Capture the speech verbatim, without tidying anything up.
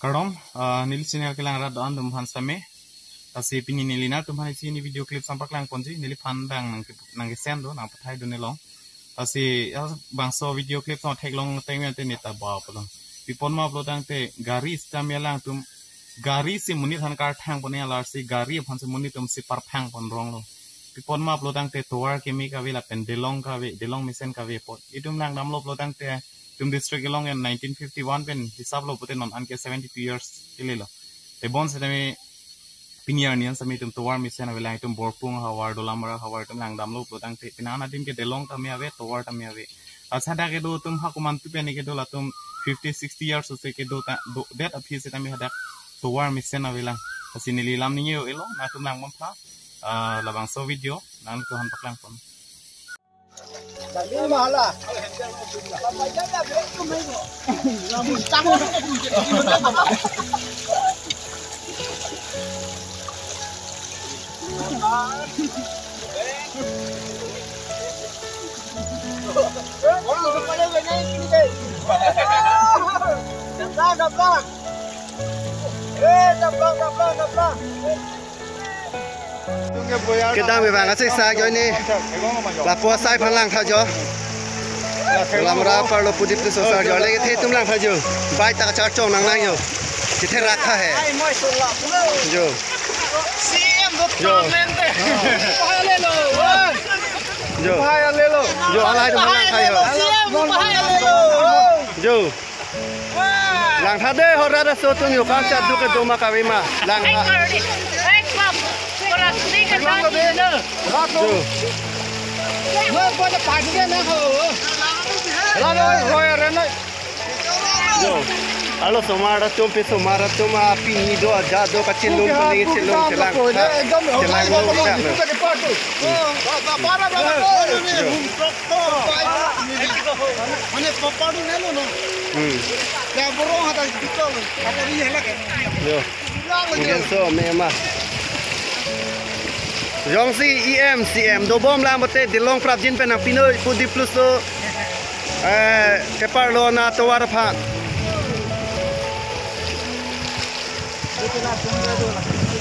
Karom, nil channel kelang rad on dum han same. Kasi pini nilina tum han sini video clip sampak lang ponji nili pan dang nang nang sendo nang pathai do nilong. Kasi bangso video clip no thek long tengme te neta ba palong. Pipon ma upload ang te gari stamya lang tum gari si munit han kar thang pon ya lar si gari phan si munit tum si par phang pon rong lo. Pipon ma upload ang te tower kemi ka vela pen delong ka ve delong misen ka ve pot. Idum nang nam lo upload ang te tum district along in nineteen fifty-one pen hisab lo putin non anke seventy-two years ililo. Te bon se tami Piniar niyan sa mitum tuwar misyan na wilayah itum borpung hawar dolamara hawar itum lang damlo plotang te pinana dim ke delong kami ave tuwar kami ave asada ke do tum hakuman tu pene ke do latum fifty sixty years so ke do that aphi se tami hadak tuwar misyan na wilang asini lilam niyo elo na tum lang monta labang so video nang tuhan paklang pon Ini mahala. Cái đang bị vàng nó xích xa cho ini là phua sai phăng lang thay cho làm ra par lo putih tu sosar cho lấy cái thế tum lang thay cho bay ta char chong nang lang yo chỉ thế rakha hai yo yo yo yo alai tu lang thay yo yo lang thay deh hora dah so tum yo kan chat du ke doma kawe ma lang Alo somara tum pe somara tum api ni do aja do kacil lum ni cilum celang celang lo tak para para mana papadu nelo no hmm ya borong hata dito apa ni helak yo mungkin so memang Jong si E M C M do bom la mate dilong prap jin pe na pino pudi plus to eh ke parlo na to war pha